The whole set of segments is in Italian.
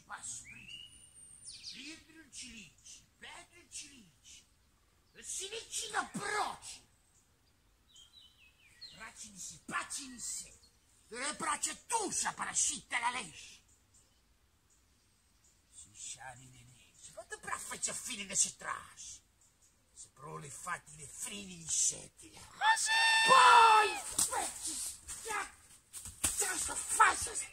Ma Pedro Cilici, Pedro Cilici, Cilici da broci. Bracini si, pacini se. Le braccia tuscia per ascitta la lesce. Si sciani le nese, ma te braffa fine che si trasci. Se pro le fatti le frini di seti. Ma sì! Poi! Sta faccia!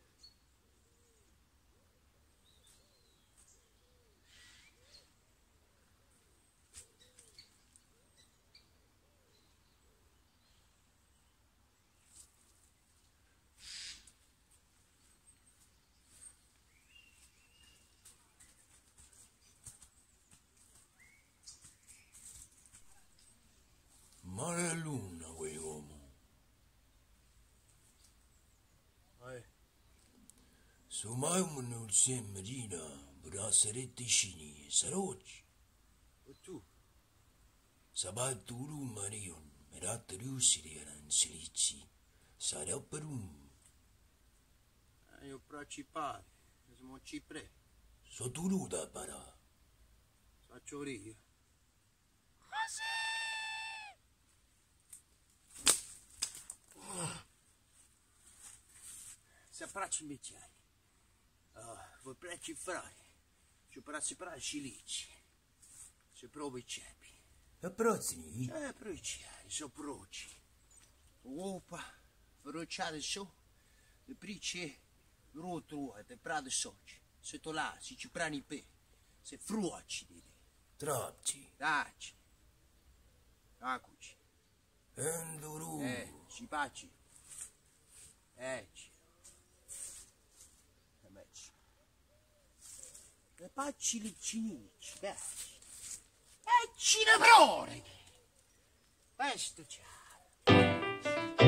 Mare a luna, quell'uomo. Se mai non si immagina, potrà essere vicini, sarocci. E tu? Sabato un marion, merato riuscire erano silici, sarà per un. Io principale, siamo cipre, Sotto da parà. faccio io. Se abbracci invece, vuoi preci frai, ci bracci per scilici, se provi i cepi. E prozzini? Però i ciari, so proci. Opa, bruciare su, le price, rotru, te prade soci, se to là, si ci prani pe, se fruaci di lì. Trapci. Daci. Acuci. Enduru. Si paci. Ci. E meci. Le paci li cinici, baci. Cinebrone! Questo c'è.